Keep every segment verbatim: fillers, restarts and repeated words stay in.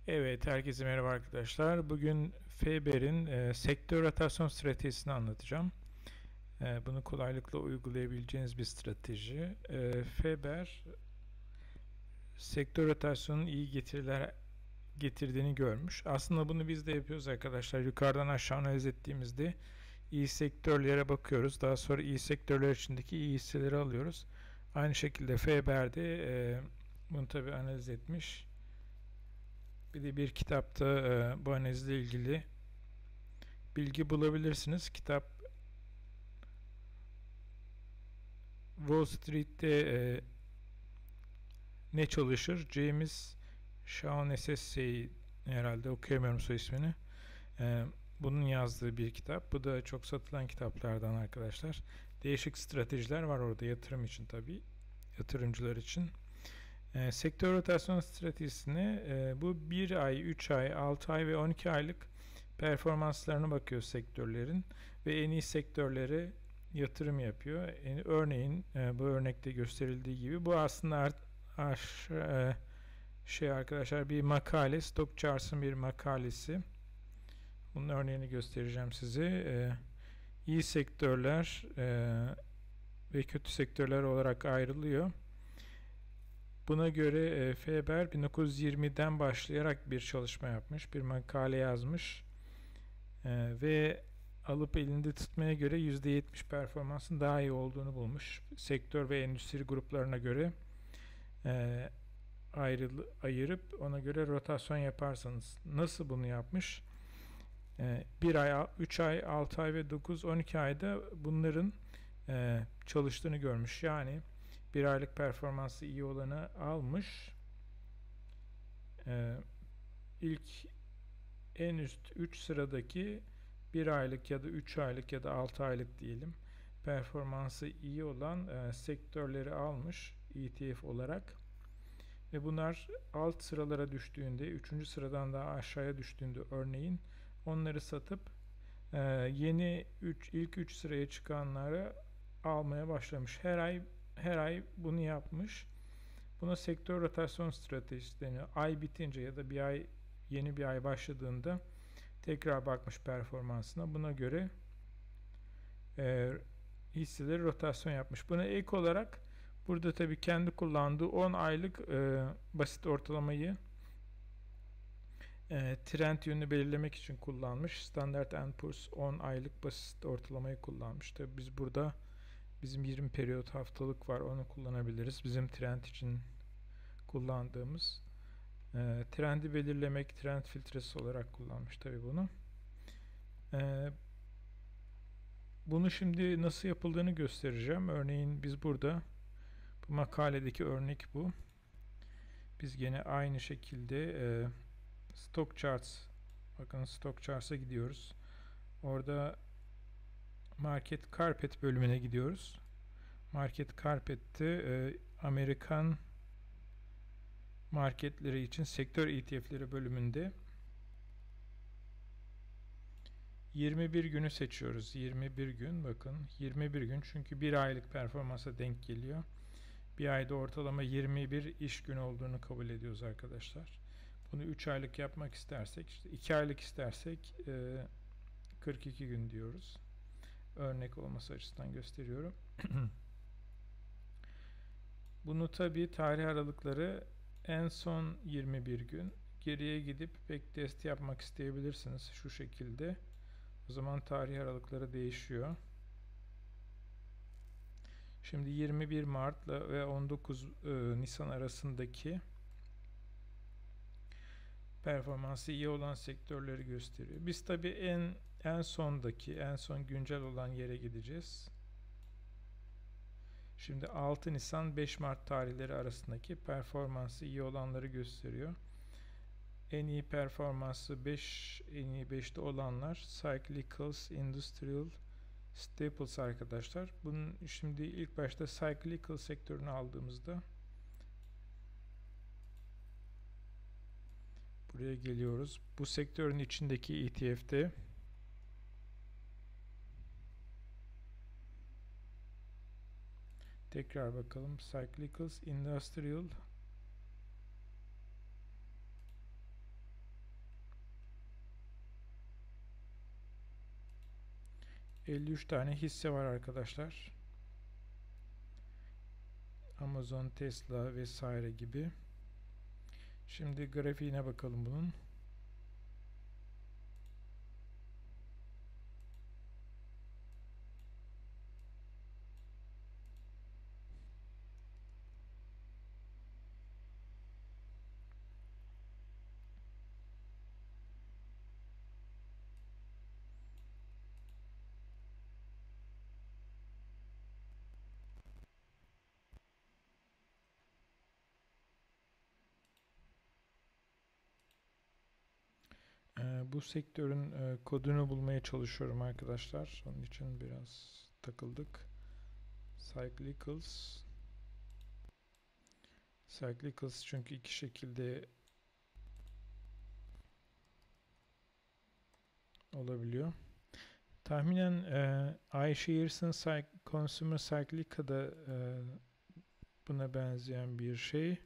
Evet, herkese merhaba arkadaşlar. Bugün Faber'in e, sektör rotasyon stratejisini anlatacağım. E, bunu kolaylıkla uygulayabileceğiniz bir strateji. E, Faber, sektör rotasyonunun iyi getiriler getirdiğini görmüş. Aslında bunu biz de yapıyoruz arkadaşlar. Yukarıdan aşağı analiz ettiğimizde iyi sektörlere bakıyoruz. Daha sonra iyi sektörler içindeki iyi hisseleri alıyoruz. Aynı şekilde Faber'de e, bunu tabi analiz etmiş. Bir de bir kitapta e, bu analizle ilgili bilgi bulabilirsiniz. Kitap Wall Street'te e, ne çalışır? James Shaughnessy, herhalde okuyamıyorum soy ismini. E, bunun yazdığı bir kitap. Bu da çok satılan kitaplardan arkadaşlar. Değişik stratejiler var orada yatırım için tabii. Yatırımcılar için. E, sektör rotasyon stratejisine e, bu bir ay, üç ay, altı ay ve on iki aylık performanslarına bakıyor sektörlerin ve en iyi sektörlere yatırım yapıyor. Yani örneğin e, bu örnekte gösterildiği gibi bu aslında art, aş, e, şey arkadaşlar bir makale, Stock Charts'ın bir makalesi. Bunun örneğini göstereceğim size. E, iyi sektörler e, ve kötü sektörler olarak ayrılıyor. Buna göre e, Faber bin dokuz yüz yirmiden başlayarak bir çalışma yapmış, bir makale yazmış e, ve alıp elinde tutmaya göre yüzde yetmiş performansın daha iyi olduğunu bulmuş. Sektör ve endüstri gruplarına göre e, ayrı, ayırıp ona göre rotasyon yaparsanız. Nasıl bunu yapmış? E, bir ay, üç ay, altı ay ve dokuz on iki ayda bunların e, çalıştığını görmüş. Yani bir aylık performansı iyi olanı almış. Ee, ilk en üst üç sıradaki bir aylık ya da üç aylık ya da altı aylık diyelim performansı iyi olan e, sektörleri almış E T F olarak ve bunlar alt sıralara düştüğünde, üçüncü sıradan daha aşağıya düştüğünde örneğin onları satıp e, yeni üç ilk üç sıraya çıkanları almaya başlamış. Her ay her ay bunu yapmış. Buna sektör rotasyon stratejisi deniyor. Ay bitince ya da bir ay yeni bir ay başladığında tekrar bakmış performansına. Buna göre e, hisseleri rotasyon yapmış. Buna ek olarak burada tabii kendi kullandığı on aylık e, basit ortalamayı e, trend yönünü belirlemek için kullanmış. Standard and Poor's on aylık basit ortalamayı kullanmış. Tabii biz burada bizim yirmi periyot haftalık var, onu kullanabiliriz. Bizim trend için kullandığımız e, trendi belirlemek, trend filtresi olarak kullanmış tabii bunu. E, bunu şimdi nasıl yapıldığını göstereceğim. Örneğin biz burada bu makaledeki örnek bu. Biz gene aynı şekilde e, Stock Charts, bakın Stock Charts'a gidiyoruz. Orada Market Carpet bölümüne gidiyoruz. Market Carpet'te e, Amerikan marketleri için sektör E T F'leri bölümünde yirmi bir günü seçiyoruz. yirmi bir gün, bakın yirmi bir gün, çünkü bir aylık performansa denk geliyor. Bir ayda ortalama yirmi bir iş günü olduğunu kabul ediyoruz arkadaşlar. Bunu üç aylık yapmak istersek, işte iki aylık istersek e, kırk iki gün diyoruz. Örnek olması açısından gösteriyorum. Bunu tabi tarih aralıkları en son yirmi bir gün, geriye gidip backtest yapmak isteyebilirsiniz şu şekilde. O zaman tarih aralıkları değişiyor. Şimdi yirmi bir Mart ve on dokuz e, Nisan arasındaki performansı iyi olan sektörleri gösteriyor. Biz tabi en en sondaki, en son güncel olan yere gideceğiz. Şimdi altı Nisan beş Mart tarihleri arasındaki performansı iyi olanları gösteriyor. En iyi performansı beş, en iyi beşte olanlar Cyclicals, Industrial, Staples arkadaşlar. Bunun şimdi ilk başta Cyclical sektörünü aldığımızda buraya geliyoruz. Bu sektörün içindeki E T F'te tekrar bakalım. Cyclicals, Industrial, elli üç tane hisse var arkadaşlar. Amazon, Tesla vesaire gibi. Şimdi grafiğine bakalım bunun. Ee, bu sektörün e, kodunu bulmaya çalışıyorum arkadaşlar. Onun için biraz takıldık. Cyclicals. Cyclicals çünkü iki şekilde olabiliyor. Tahminen e, iShares'ın Consumer Cyclica'da e, buna benzeyen bir şey.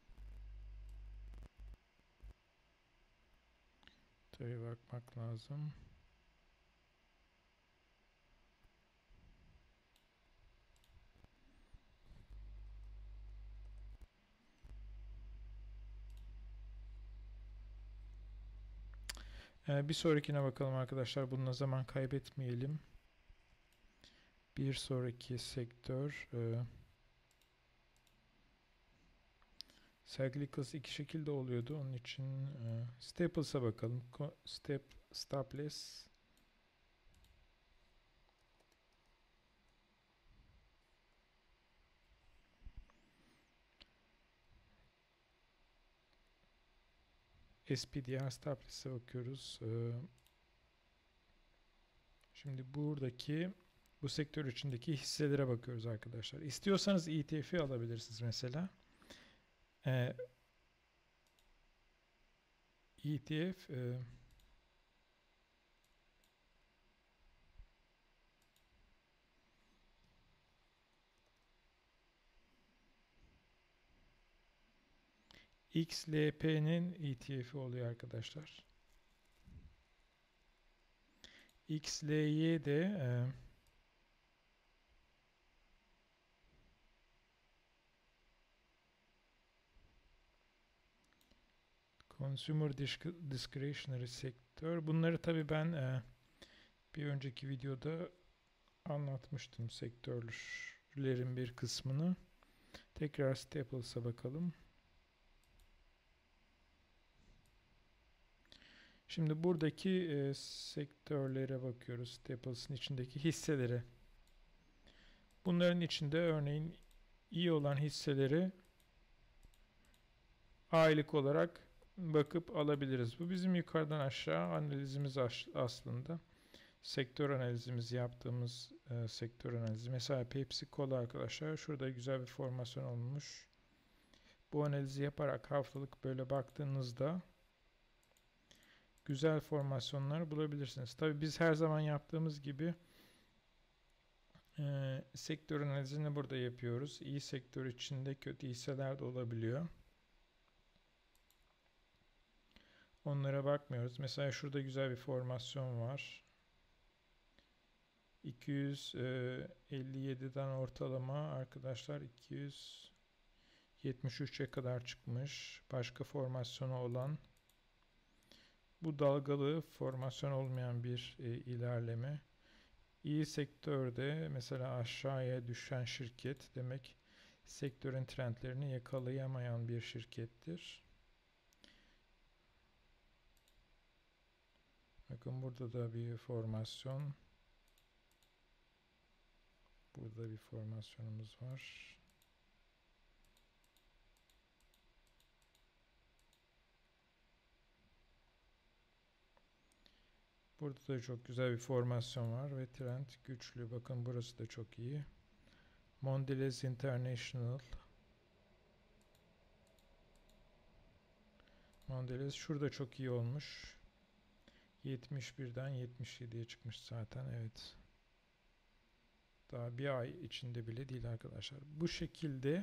Tabii bakmak lazım. Ee, bir sonrakine bakalım arkadaşlar. Bununla zaman kaybetmeyelim. Bir sonraki sektör e, Cyclicals iki şekilde oluyordu. Onun için e, Staples'a bakalım. Step, Stopless. S P D R Stopless'e bakıyoruz. E, şimdi buradaki bu sektör içindeki hisselere bakıyoruz arkadaşlar. İstiyorsanız E T F'i alabilirsiniz mesela. E, E T F e, X L P'nin E T F'i oluyor arkadaşlar. X L Y de e, Consumer Discretionary sektör. Bunları tabii ben e, bir önceki videoda anlatmıştım sektörlerin bir kısmını. Tekrar Staples'a bakalım. Şimdi buradaki e, sektörlere bakıyoruz. Staples'ın içindeki hisselere. Bunların içinde örneğin iyi olan hisseleri aylık olarak bakıp alabiliriz. Bu bizim yukarıdan aşağı analizimiz aslında. Sektör analizimizi yaptığımız e, sektör analizi. Mesela Pepsi Cola arkadaşlar. Şurada güzel bir formasyon olmuş. Bu analizi yaparak haftalık böyle baktığınızda güzel formasyonlar bulabilirsiniz. Tabii biz her zaman yaptığımız gibi e, sektör analizini burada yapıyoruz. İyi sektör içinde kötü hisseler de olabiliyor. Onlara bakmıyoruz. Mesela şurada güzel bir formasyon var. iki yüz elli yediden ortalama arkadaşlar iki yüz yetmiş üçe kadar çıkmış. Başka formasyonu olan, bu dalgalı formasyon olmayan bir e, ilerleme. İyi sektörde mesela aşağıya düşen şirket demek sektörün trendlerini yakalayamayan bir şirkettir. Bakın burada da bir formasyon. Burada bir formasyonumuz var. Burada da çok güzel bir formasyon var ve trend güçlü. Bakın burası da çok iyi. Mondelez International. Mondelez şurada çok iyi olmuş. yetmiş birden yetmiş yediye çıkmış zaten. Evet. Daha bir ay içinde bile değil arkadaşlar. Bu şekilde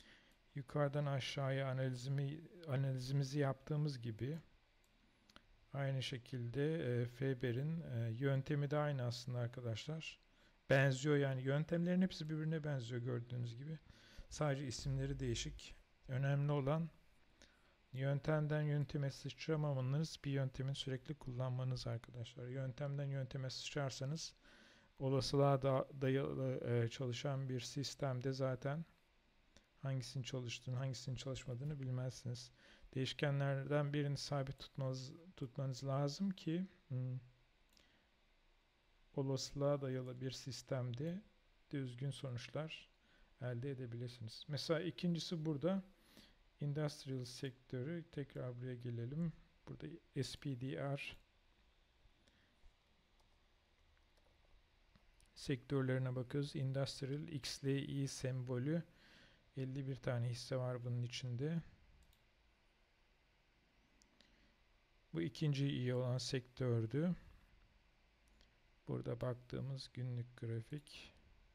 yukarıdan aşağıya analizimi, analizimizi yaptığımız gibi Aynı şekilde e, Faber'in e, yöntemi de aynı aslında arkadaşlar. Benziyor yani, yöntemlerin hepsi birbirine benziyor gördüğünüz gibi. Sadece isimleri değişik. Önemli olan yöntemden yönteme sıçramamanız, bir yöntemin sürekli kullanmanız arkadaşlar. Yöntemden yönteme sıçrarsanız olasılığa da dayalı e, çalışan bir sistemde zaten hangisinin çalıştığını, hangisinin çalışmadığını bilmezsiniz. Değişkenlerden birini sabit tutmanız, tutmanız lazım ki hmm, olasılığa dayalı bir sistemde düzgün sonuçlar elde edebilirsiniz. Mesela ikincisi burada industrial sektörü. Tekrar buraya gelelim. Burada S P D R sektörlerine bakıyoruz. Industrial X L I sembolü, elli bir tane hisse var bunun içinde. Bu ikinci iyi olan sektördü. Burada baktığımız günlük grafik.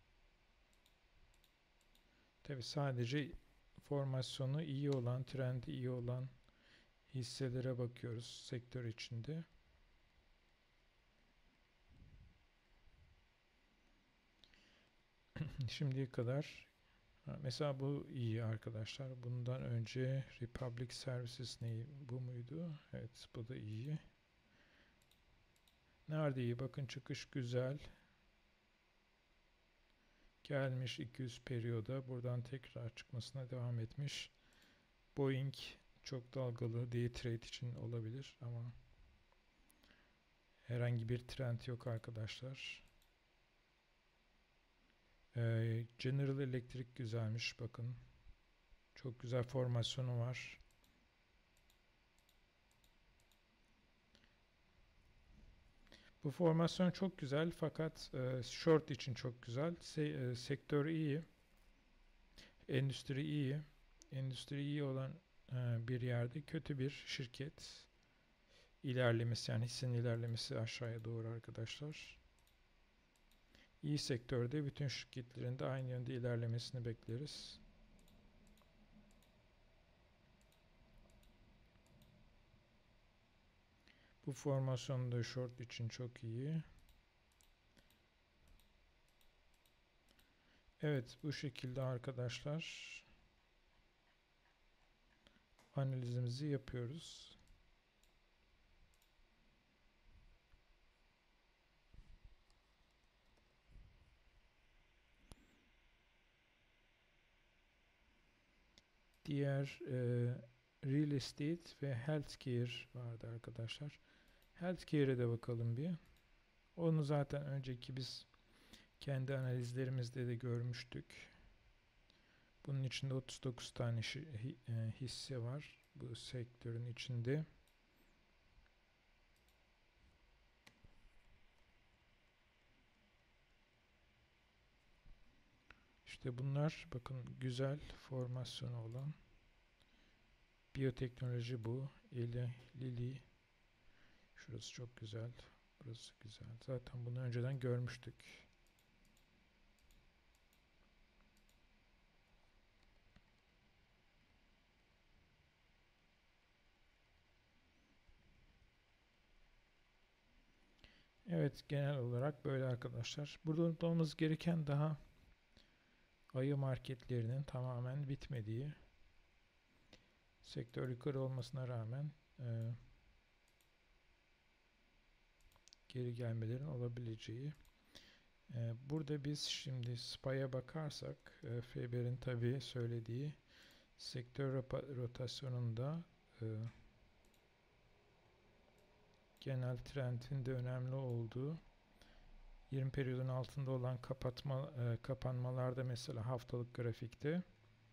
Tabi sadece formasyonu iyi olan, trendi iyi olan hisselere bakıyoruz sektör içinde. Şimdiye kadar mesela bu iyi arkadaşlar. Bundan önce Republic Services ne? Bu muydu? Evet, bu da iyi. Nerede iyi? Bakın çıkış güzel. Gelmiş iki yüz periyoda. Buradan tekrar çıkmasına devam etmiş. Boeing çok dalgalı. Day trade için olabilir ama herhangi bir trend yok arkadaşlar. Ee, General Electric güzelmiş. Bakın. Çok güzel formasyonu var. Bu formasyon çok güzel fakat e, short için çok güzel. Se e, sektör iyi. Endüstri iyi. Endüstri iyi olan e, bir yerde kötü bir şirket ilerlemesi, yani hissenin ilerlemesi aşağıya doğru arkadaşlar. İyi sektörde bütün şirketlerin de aynı yönde ilerlemesini bekleriz. Bu formasyon da short için çok iyi. Evet, bu şekilde arkadaşlar analizimizi yapıyoruz. Diğer e, real estate ve healthcare vardı arkadaşlar. Healthcare'e de bakalım bir. Onu zaten önceki biz kendi analizlerimizde de görmüştük. Bunun içinde otuz dokuz tane hisse var bu sektörün içinde. İşte bunlar bakın güzel formasyonu olan. Biyoteknoloji bu. Eli, Lilly. Şurası çok güzel. Burası güzel. Zaten bunu önceden görmüştük. Evet, genel olarak böyle arkadaşlar. Burada unutmamız gereken daha ayı marketlerinin tamamen bitmediği, sektör yukarı olmasına rağmen e, geri gelmelerin olabileceği. E, burada biz şimdi S P Y'ye bakarsak e, Faber'in tabii söylediği sektör rotasyonunda e, genel trendin de önemli olduğu, yirmi periyodun altında olan kapatma e, kapanmalarda mesela haftalık grafikte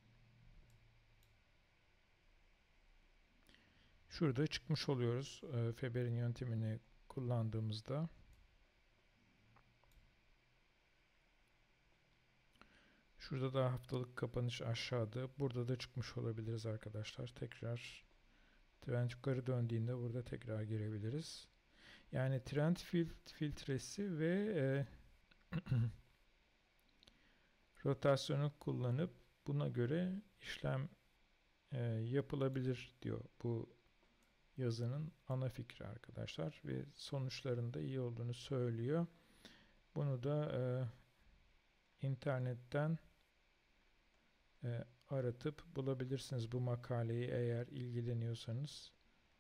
şurada çıkmış oluyoruz e, Faber'in yöntemini kullandığımızda. Şurada da haftalık kapanış aşağıda. Burada da çıkmış olabiliriz arkadaşlar. Tekrar trend yukarı döndüğünde burada tekrar girebiliriz. Yani trend fil filtresi ve e, rotasyonu kullanıp buna göre işlem e, yapılabilir diyor bu yazının ana fikri arkadaşlar ve sonuçlarında iyi olduğunu söylüyor. Bunu da e, internetten e, aratıp bulabilirsiniz bu makaleyi eğer ilgileniyorsanız.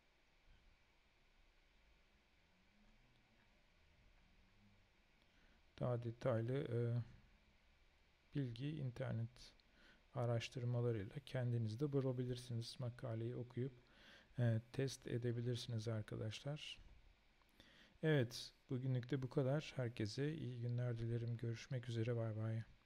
Daha detaylı e, bilgi internet araştırmalarıyla kendiniz de bulabilirsiniz. Makaleyi okuyup e, test edebilirsiniz arkadaşlar. Evet, bugünlük de bu kadar. Herkese iyi günler dilerim. Görüşmek üzere. Bay bay.